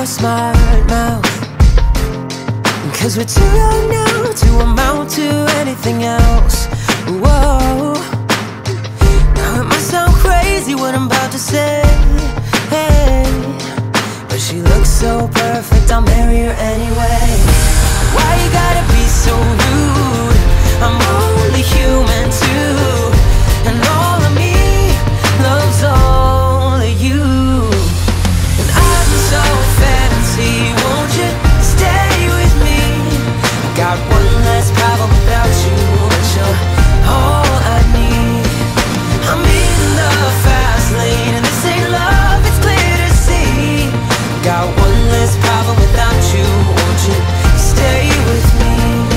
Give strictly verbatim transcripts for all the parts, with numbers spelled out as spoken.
your smart mouth, 'cause we're too young now to amount to anything else. Whoa. Now it might sound crazy what I'm about to say, hey, but she looks so perfect, I'll marry her anyway. Why you gotta be so rude? I'm only human too, and all of me loves all of you. And I'm so fancy, won't you stay with me? I got one less problem without you, but you're all I need. I'm in the fast lane, and this ain't love, it's clear to see. Got one less problem without you, won't you stay with me?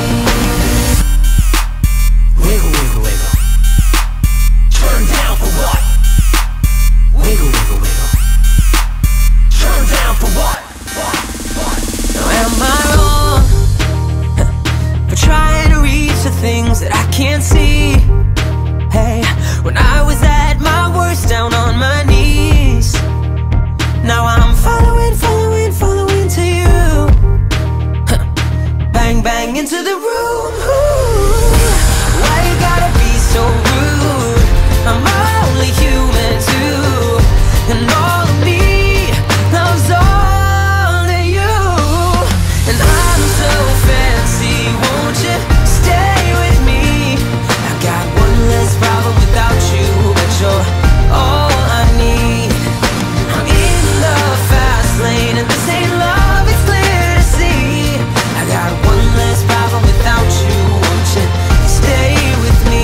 Wiggle, wiggle, wiggle. Turn down for what? Wiggle, wiggle, wiggle. Turn down for what? What? What? Now am I wrong for trying to reach the things that I can't see? Hey, when I was at my worst, down on my knees, now I'm following, following, following to you. Bang, bang into the room. Ooh. Why you gotta be so rude? I'm only human too, and all of me loves all of you. And I'm so fancy, won't you stay with me? I got one less problem without you, but you're all I need. I'm in the fast lane, and this ain't love, it's clear to see. I got one less problem without you, won't you stay with me?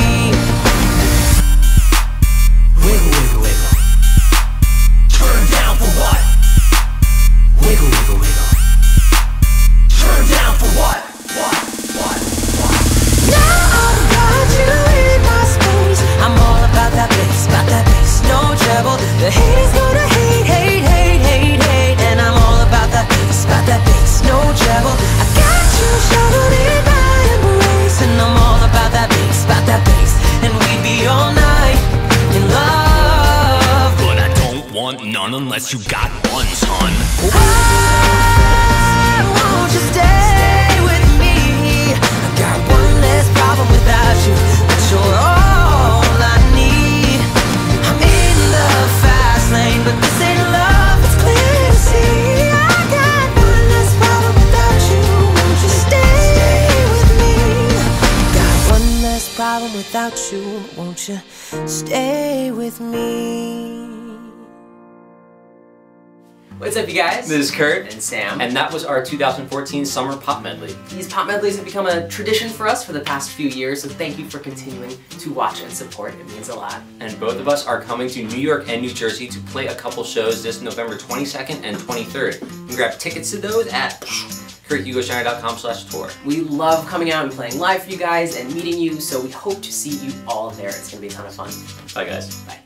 Wiggle, wiggle, wiggle. Turn down for what? Wiggle, wiggle, wiggle. Turn down for what? What? What? What? Now I've got you in my space. I'm all about that bass, about that bass, no trouble. The hate is gonna hate, hate, hate, hate, hate, and I'm all about that bass, about that bass, no trouble. I got you shackled in my embrace, and I'm all about that bass, about that bass, and we'd be all night in love. But I don't want none unless you got one, son. Why won't you stay with me? I got one less problem without you, but you're all I need. I'm in the fast lane, but this ain't love, it's clear to see. I got one less problem without you, won't you stay with me? Got one less problem without you, won't you stay with me? What's up, you guys? This is Kurt and Sam. and that was our two thousand fourteen Summer Pop Medley. These pop medleys have become a tradition for us for the past few years, so thank you for continuing to watch and support. It means a lot. And both of us are coming to New York and New Jersey to play a couple shows this November twenty-second and twenty-third. You can grab tickets to those at kurt hugo schneider dot com slash tour. We love coming out and playing live for you guys and meeting you, so we hope to see you all there. It's going to be a ton of fun. Bye, guys. Bye.